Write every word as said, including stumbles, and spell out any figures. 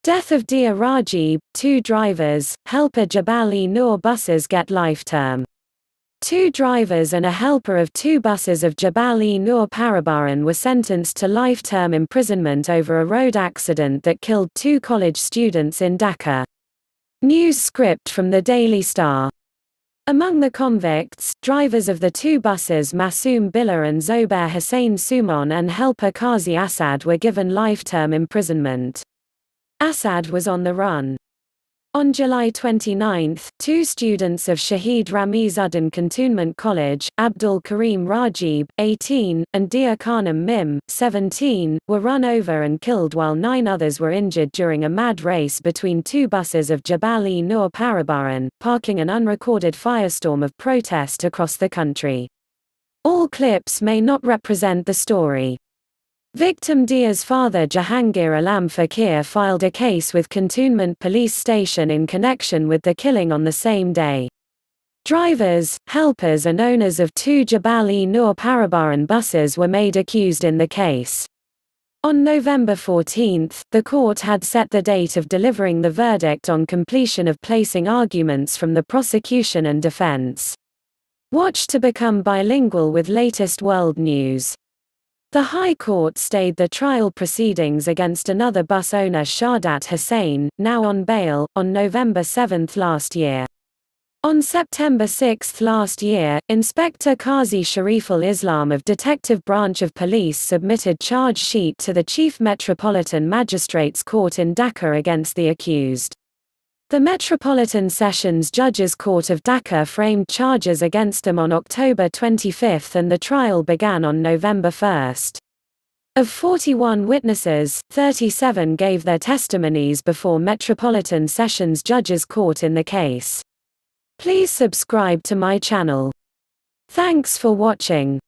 Death of Dia-Rajib, two drivers, helper Jabal-e-Noor buses get life term. Two drivers and a helper of two buses of Jabal-e-Noor Paribahan were sentenced to life-term imprisonment over a road accident that killed two college students in Dhaka. News script from the Daily Star. Among the convicts, drivers of the two buses Masum Billah and Zobair Hossain Sumon and helper Kazi Asad were given life-term imprisonment. Asad was on the run. On July twenty-ninth, two students of Shaheed Ramiz Uddin Cantonment College, Abdul Karim Rajib, eighteen, and Dia Khanam Mim, seventeen, were run over and killed while nine others were injured during a mad race between two buses of Jabal-e-Noor Paribahan, sparking an unrecorded firestorm of protest across the country. All clips may not represent the story. Victim Dia's father Jahangir Alam Fakir filed a case with Cantonment Police Station in connection with the killing on the same day. Drivers, helpers and owners of two Jabal-e-Noor Paribahan buses were made accused in the case. On November fourteenth, the court had set the date of delivering the verdict on completion of placing arguments from the prosecution and defense. Watch to become bilingual with latest world news. The High Court stayed the trial proceedings against another bus owner Shaheed Hossain, now on bail, on November seventh last year. On September sixth last year, Inspector Qazi Shariful Islam of Detective Branch of Police submitted charge sheet to the Chief Metropolitan Magistrates Court in Dhaka against the accused. The Metropolitan Sessions Judges Court of Dhaka framed charges against them on October twenty-fifth and the trial began on November first. Of forty-one witnesses, thirty-seven gave their testimonies before Metropolitan Sessions Judges Court in the case. Please subscribe to my channel. Thanks for watching.